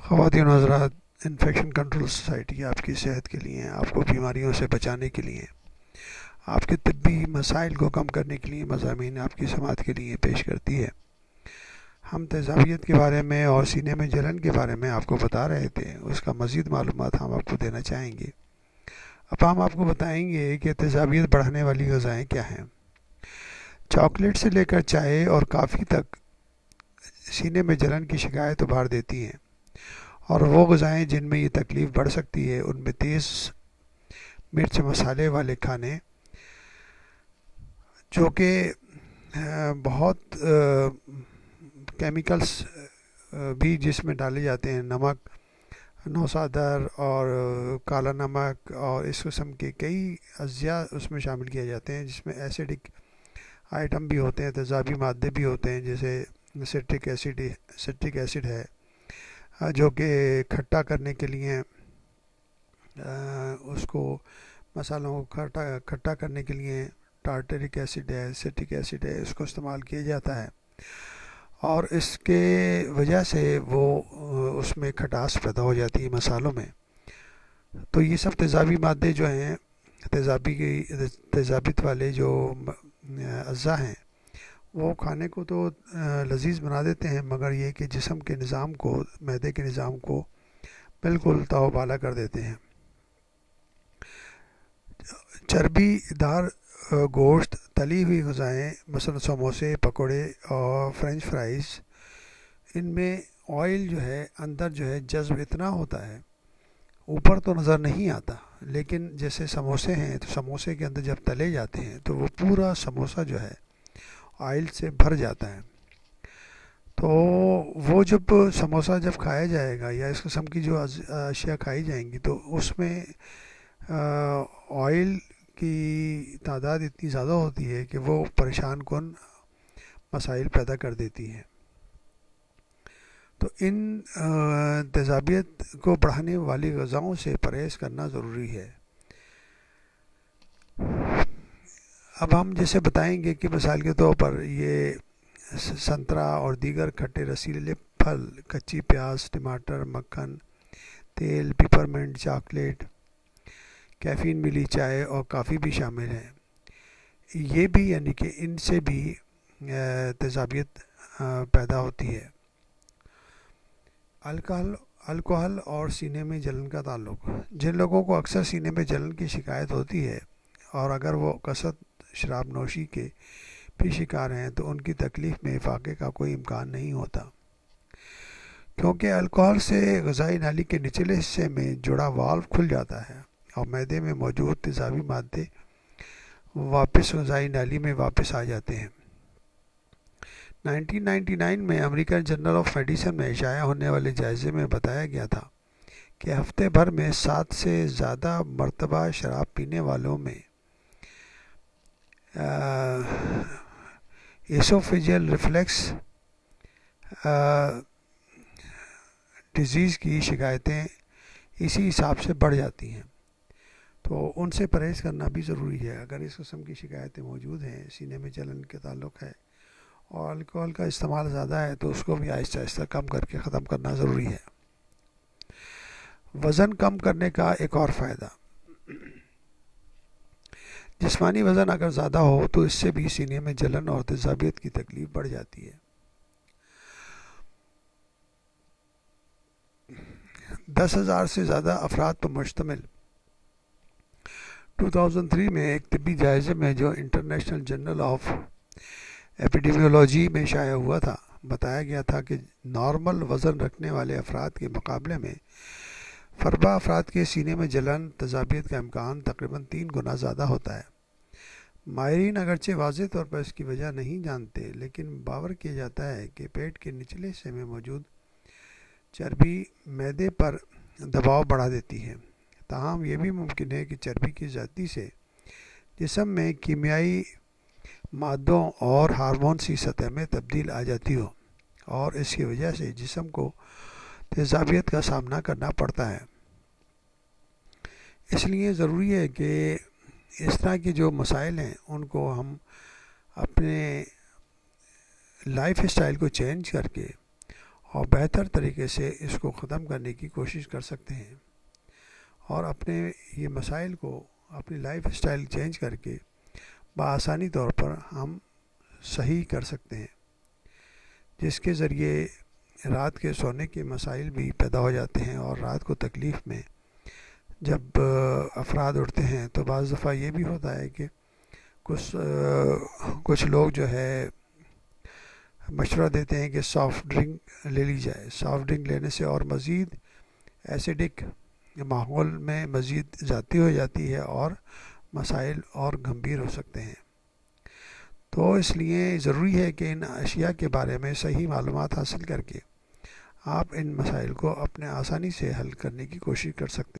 خواتین و حضرات، انفیکشن کنٹرول سوسائٹی آپ کی صحت کے لیے، آپ کو بیماریوں سے بچانے کے لیے، آپ کے طبی مسائل کو کم کرنے کے لیے مضامین آپ کی سماعت کے لیے پیش کرتی ہے۔ ہم تیزابیت کے بارے میں اور سینے میں جلن کے بارے میں آپ کو بتا رہے تھے، اس کا مزید معلومات ہم آپ کو دینا چاہیں گے۔ اب ہم آپ کو بتائیں گے کہ تیزابیت بڑھانے والی غذائیں کیا ہیں۔ چاکلیٹ سے لے کر چائے اور کافی تک سینے میں جلن کی شکایت ابھار دیتی ہیں، اور وہ غذائیں جن میں یہ تکلیف بڑھ سکتی ہے ان میں تیز مرچ مسالے والے کھانے، جو کہ بہت کیمیکلز بھی جس میں ڈالے جاتے ہیں، نمک، نوسادر اور کالا نمک اور اس قسم کے کئی اجزاء اس میں شامل کیے جاتے ہیں، جس میں ایسیڈک آئٹم بھی ہوتے ہیں، تیزابی مادے بھی ہوتے ہیں، جیسے سٹرک ایسڈ ہے، جو کہ کھٹا کرنے کے لیے اس کو مسالوں کو کھٹا کرنے کے لیے ٹارٹرک ایسڈ ہے، سٹرک ایسڈ ہے، اس کو استعمال کیا جاتا ہے، اور اس کے وجہ سے وہ اس میں کھٹاس پیدا ہو جاتی ہے مسالوں میں۔ تو یہ سب تیزابی مادے جو ہیں، تیزابیت والے جو اجزاء ہیں، وہ کھانے کو تو لذیذ بنا دیتے ہیں، مگر یہ کہ جسم کے نظام کو، معدے کے نظام کو بالکل تاؤ بالا کر دیتے ہیں۔ چربی دار گوشت، تلی ہوئی غذائیں مثلا سموسے، پکوڑے اور فرینچ فرائز، ان میں آئل جو ہے اندر جو ہے جذب اتنا ہوتا ہے، اوپر تو نظر نہیں آتا، لیکن جیسے سموسے ہیں تو سموسے کے اندر جب تلے جاتے ہیں تو وہ پورا سموسہ جو ہے آئل سے بھر جاتا ہے۔ تو وہ جب سموسہ جب کھایا جائے گا یا اس قسم کی جو اشیاء کھائی جائیں گی تو اس میں آئل کی تعداد اتنی زیادہ ہوتی ہے کہ وہ پریشان کن مسائل پیدا کر دیتی ہے۔ تو ان تیزابیت کو بڑھانے والی غذاؤں سے پرہیز کرنا ضروری ہے۔ اب ہم جیسے بتائیں گے کہ مثال کے طور پر یہ سنترا اور دیگر کھٹے رسیلے پھل، کچی پیاز، ٹماٹر، مکھن، تیل، پیپرمنٹ، چاکلیٹ، کیفین ملی چائے اور کافی بھی شامل ہیں۔ یہ بھی یعنی کہ ان سے بھی تیزابیت پیدا ہوتی ہے۔ الکحل اور سینے میں جلن کا تعلق۔ جن لوگوں کو اکثر سینے میں جلن کی شکایت ہوتی ہے اور اگر وہ کثرت شراب نوشی کے بھی شکار ہیں تو ان کی تکلیف میں افاقے کا کوئی امکان نہیں ہوتا، کیونکہ الکحل سے غذائی نالی کے نچلے حصے میں جڑا والو کھل جاتا ہے اور معدے میں موجود تیزابی مادے واپس غذائی نالی میں واپس آ جاتے ہیں۔ 1999 میں امریکن جرنل آف میڈیسن میں شائع ہونے والے جائزے میں بتایا گیا تھا کہ ہفتے بھر میں 7 سے زیادہ مرتبہ شراب پینے والوں میں ایسوفیجل ریفلیکس ڈیزیز کی شکایتیں اسی حساب سے بڑھ جاتی ہیں۔ تو ان سے پرہیز کرنا بھی ضروری ہے۔ اگر اس قسم کی شکایتیں موجود ہیں، سینے میں جلن کے تعلق ہے اور الکحل کا استعمال زیادہ ہے، تو اس کو بھی آہستہ آہستہ کم کر کے ختم کرنا ضروری ہے۔ وزن کم کرنے کا ایک اور فائدہ۔ جسمانی وزن اگر زیادہ ہو تو اس سے بھی سینے میں جلن اور تیزابیت کی تکلیف بڑھ جاتی ہے۔ 10,000 سے زیادہ افراد پر مشتمل 2003 میں ایک طبی جائزے میں جو انٹرنیشنل جرنل آف ایپیڈیمیولوجی میں شائع ہوا تھا، بتایا گیا تھا کہ نارمل وزن رکھنے والے افراد کے مقابلے میں فربہ افراد کے سینے میں جلن، تیزابیت کا امکان تقریباً 3 گنا زیادہ ہوتا ہے۔ ماہرین اگرچہ واضح طور پر اس کی وجہ نہیں جانتے، لیکن باور کیا جاتا ہے کہ پیٹ کے نچلے حصے میں موجود چربی معدے پر دباؤ بڑھا دیتی ہے۔ تاہم یہ بھی ممکن ہے کہ چربی کی زیادتی سے جسم میں کیمیائی مادوں اور ہارمونز کی سطح میں تبدیل آ جاتی ہو، اور اس کی وجہ سے جسم کو تیزابیت کا سامنا کرنا پڑتا ہے۔ اس لیے ضروری ہے کہ اس طرح کے جو مسائل ہیں ان کو ہم اپنے لائف اسٹائل کو چینج کر کے اور بہتر طریقے سے اس کو ختم کرنے کی کوشش کر سکتے ہیں، اور اپنے یہ مسائل کو اپنی لائف اسٹائل چینج کر کے بآسانی طور پر ہم صحیح کر سکتے ہیں، جس کے ذریعے رات کے سونے کے مسائل بھی پیدا ہو جاتے ہیں، اور رات کو تکلیف میں جب افراد اٹھتے ہیں تو بعض دفعہ یہ بھی ہوتا ہے کہ کچھ لوگ جو ہے مشورہ دیتے ہیں کہ سافٹ ڈرنک لے لی جائے، سافٹ ڈرنک لینے سے اور مزید ایسیڈک ماحول میں مزید زیادتی ہو جاتی ہے اور مسائل اور گمبھیر ہو سکتے ہیں۔ تو اس لیے ضروری ہے کہ ان اشیاء کے بارے میں صحیح معلومات حاصل کر کے آپ ان مسائل کو اپنے آسانی سے حل کرنے کی کوشش کر سکتے ہیں۔